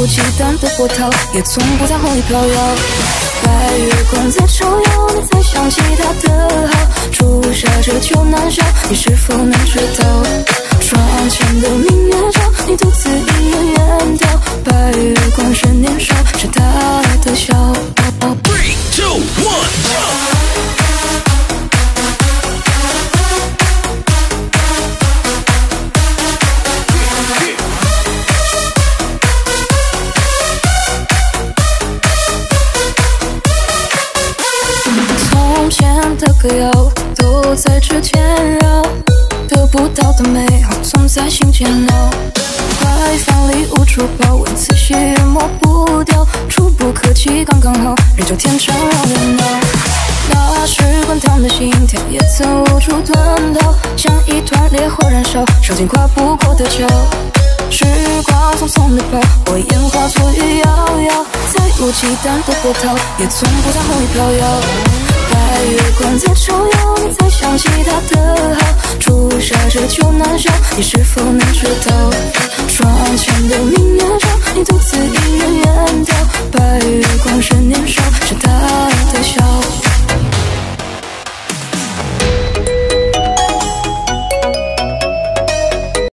无忌惮的波涛，也从不在梦里飘摇。白月光在照耀，你才想起他的好。初夏这秋难消，你是否能知道？窗前的明月照，你独自一人远眺。白月光是年少，是他的笑。 3、2、1。 从前的歌谣都在指尖绕，得不到的美好总在心间闹。快放礼物珠宝，文字写也抹不掉，触不可及刚刚好，人就天长让人闹。那时滚烫的心跳也曾无处遁逃，像一团烈火燃烧，烧尽跨不过的桥。时光匆匆地跑，火焰化作雨遥遥，再无忌惮的波涛，也从不在梦里飘摇。白月光在照耀，你才想起他的好。初夏这秋难消，你是否能知道？窗前的明月照，你独自一人远眺。白月光是年